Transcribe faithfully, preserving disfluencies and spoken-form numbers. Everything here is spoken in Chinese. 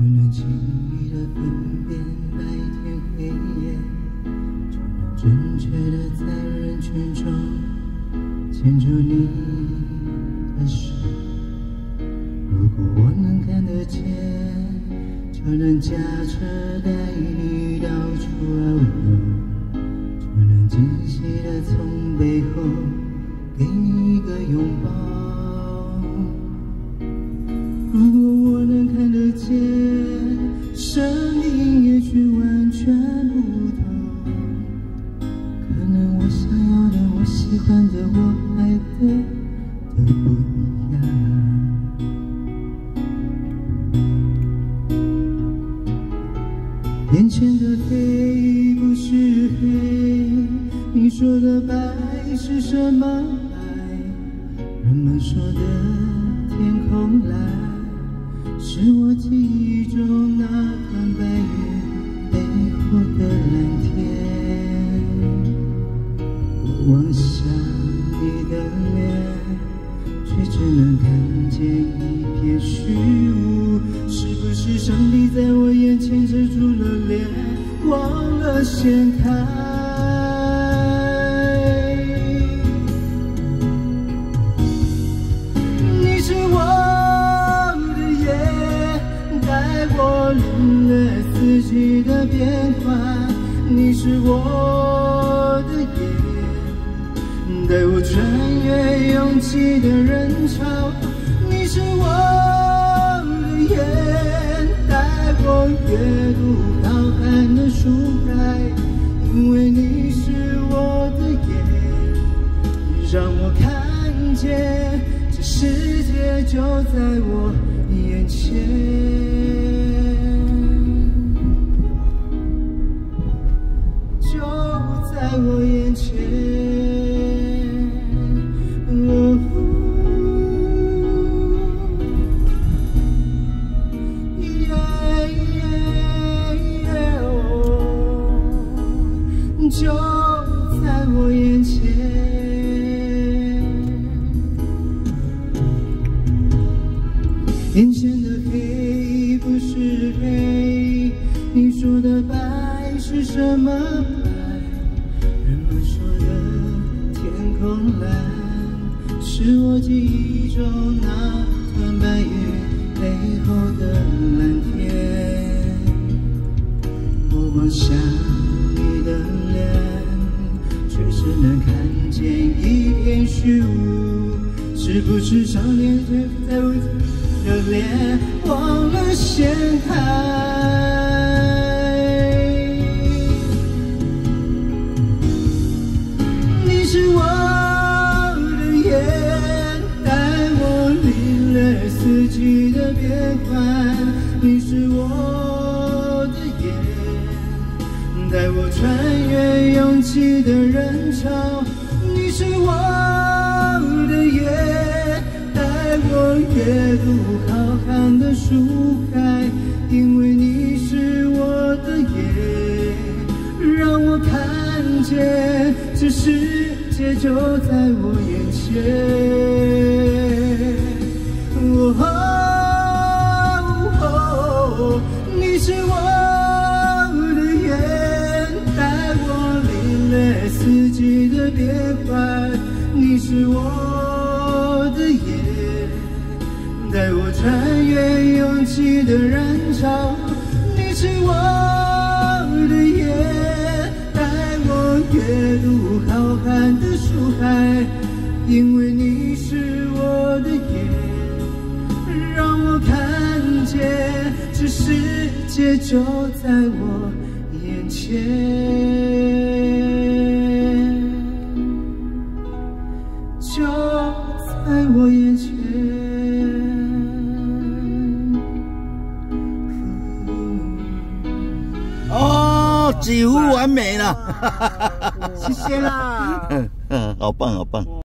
能轻易的分辨白天黑夜，就能准确的在人群中牵住你的手。如果我能看得见，就能驾车带你到处遨游，就能惊喜的从背后给你一个拥抱。如果我能看得见，生命也许完全不同，可能我想要的、我喜欢的、我爱的都不一样。眼前的黑不是黑，你说的白是什么白？人们说的天空蓝，是我记忆中那团白云背后的蓝天。我望向你的脸，却只能看见一片虚无。是不是上帝在我眼前遮住了脸，忘了掀开？你是我的夜，带我领略四季的变换。你是我的夜，带我穿越拥挤的人潮。你是我的眼，带我阅读浩瀚的书海。因为你是我的眼，让我看见这世界就在我眼前，就在我眼前。就在我眼前，眼前的黑不是黑，你说的白是什么白？人们说的天空蓝，是我记忆中那团白云背后的蓝天。我望向你的脸，却只能看见一片虚无。是不是上天在我的脸忘了掀开？你是我的眼，带我领略四季的变换。你是我的眼，带我穿越拥挤的人潮。你是我的夜，带我阅读浩瀚的书海。因为你是我的夜，让我看见这世界就在我眼前。哦哦哦，你是我四季的变换。你是我的夜，带我穿越拥挤的人潮。你是我的夜，带我阅读浩瀚的书海。因为你是我的夜，让我看见这世界就在我眼前，就在我眼前。 哦，几乎完美了， 谢谢啦。 嗯嗯，好棒好棒。